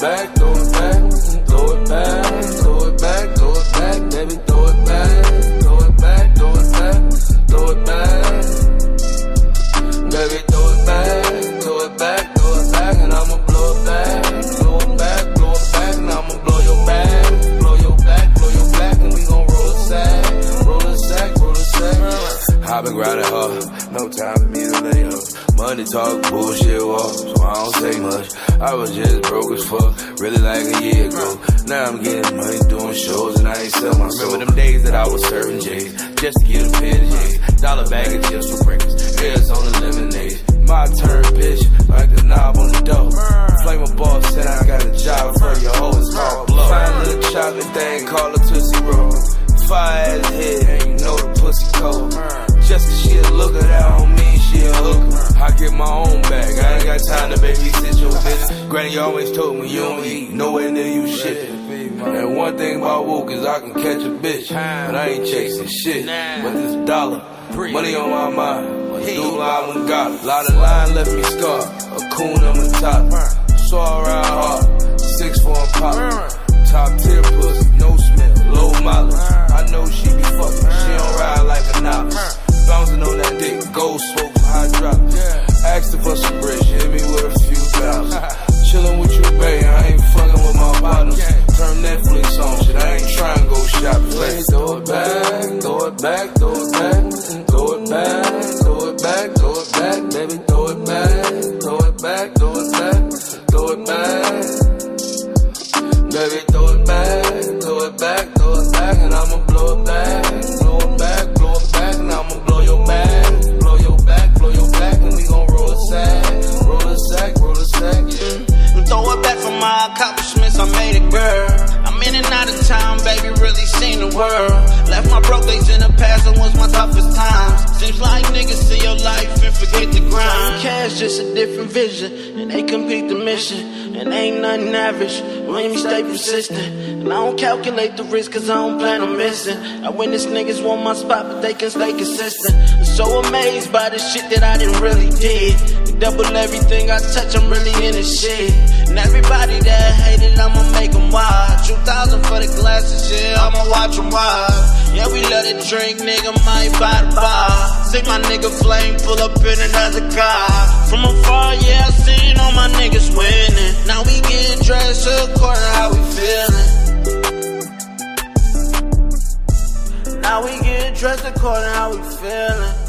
back, throw it back, throw it back, throw it back, throw it back, baby, throw it back, throw it back, throw it back, throw it back, baby, throw it back, throw it back, throw it back, and I'ma blow it back, blow it back, and I'ma blow your back, blow your back, and we gon' roll a sack, roll a sack, roll a sack. I've been grinding hard, no time for me to lay up. Money talk, bullshit walk, so I don't say much. I was just broke as fuck, really like a year ago. Now I'm getting money doing shows and I ain't sell my soul. Remember them days that I was serving J's, just to get a pair of J's. $1 bag of chips for breakfast, heads on the lemonade. My turn, bitch, like the knob on the door. Flame a ball, said I got a job for your hoe, it's called blow. Fine little chocolate thing, call her Tootsie Roll. Fire ass head, and you know the pussy cold. Just cause she a looker, that don't mean she a hooker. I get my own bag, I ain't got time to babysit your bitch. Granny always told me you don't eat nowhere near you shit. And one thing about woke is I can catch a bitch, but I ain't chasing shit. But this dollar, money on my mind, dude I got it. Lot of line left me scarred, a coon on my top. Saw around hard, 6 for a pop. Top tier pussy, no smell, low mileage. I know she be fucking, she don't ride like a novice. Bouncing on that dick, gold smoke, hydraulics. Asked her for some bread, she hit me with a few thousand. Chillin' with you, babe, I ain't fucking with my bottoms. Turn Netflix on, shit, I ain't trying to go shopping. Let's throw it back, throw it back, throw it back, throw it back, throw it back, throw it back, baby, throw it back, throw it back, throw it back, throw it back, baby, throw it back, throw it back, throw it back, and I'ma blow it back, blow it back, blow it back, and I'ma blow your back, blow your back, and we gon' roll a sack, roll a sack, roll a sack, yeah. Throw it back for my accomplishments, I made it, girl. I'm in and out of town, baby, really seen the world. Left my broke days in the past, and was my toughest times. Seems like niggas see your life and forget the grind. Cash just a different vision, and they complete the mission. And ain't nothing average, made me stay persistent. And I don't calculate the risk, cause I don't plan on missing. I witness niggas want my spot, but they can stay consistent. I'm so amazed by the shit that I didn't really did. Double everything I touch, I'm really in the shit. And everybody that hated, I'ma make them wild. 2,000 for the glasses, yeah, I'ma watch them wild. Yeah, we let it drink, nigga, might buy the bar. See my nigga Flame pull up in another car. From afar, yeah, I seen all my niggas winning. Now we getting dressed according to how we feeling. Now we getting dressed according to how we feeling.